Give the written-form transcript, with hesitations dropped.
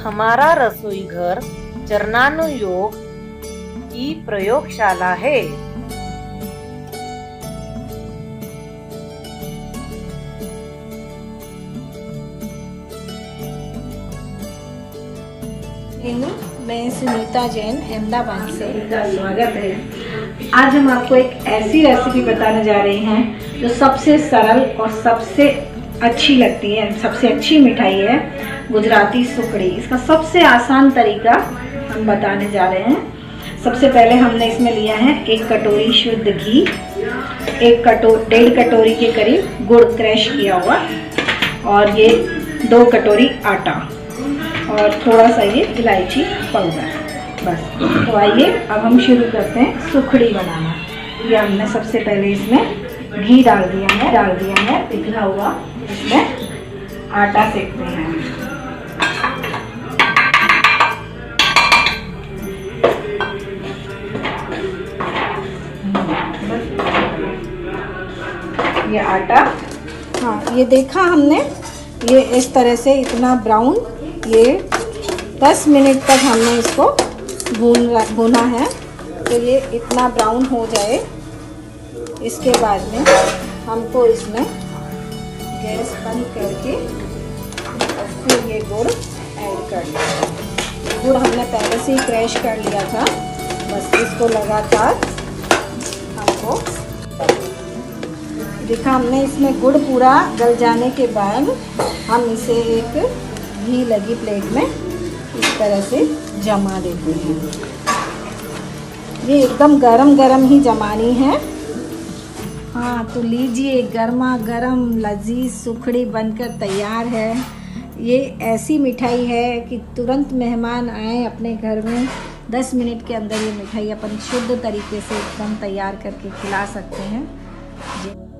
हमारा रसोई घर चरणानुयोग की प्रयोगशाला है। मैं सुनीता जैन अहमदाबाद से स्वागत है। आज हम आपको एक ऐसी रेसिपी बताने जा रहे हैं जो सबसे सरल और सबसे अच्छी लगती है, सबसे अच्छी मिठाई है गुजराती सुखड़ी। इसका सबसे आसान तरीका हम बताने जा रहे हैं। सबसे पहले हमने इसमें लिया है 1 कटोरी शुद्ध घी, 1.5 कटोरी के करीब गुड़ क्रश किया हुआ, और ये 2 कटोरी आटा और थोड़ा सा ये इलायची पाउडर, बस। तो आइए अब हम शुरू करते हैं सुखड़ी बनाना। ये हमने सबसे पहले इसमें घी डाल दिया है पिघला हुआ। इसमें आटा सेकते हैं। ये आटा, हाँ, ये देखा हमने, ये इस तरह से इतना ब्राउन, ये 10 मिनट तक हमने इसको भूना है। तो ये इतना ब्राउन हो जाए, इसके बाद में हमको इसमें गैस बंद करके फिर ये गुड़ ऐड कर लिया। गुड़ हमने पहले से ही क्रैश कर लिया था, बस इसको लगातार हमको देखा हमने। इसमें गुड़ पूरा गल जाने के बाद हम इसे एक घी लगी प्लेट में इस तरह से जमा देते हैं। ये एकदम गरम गरम ही जमानी है। हाँ, तो लीजिए, गर्मा गर्म लजीज सुखड़ी बनकर तैयार है। ये ऐसी मिठाई है कि तुरंत मेहमान आए अपने घर में, 10 मिनट के अंदर ये मिठाई अपन शुद्ध तरीके से एकदम तैयार करके खिला सकते हैं।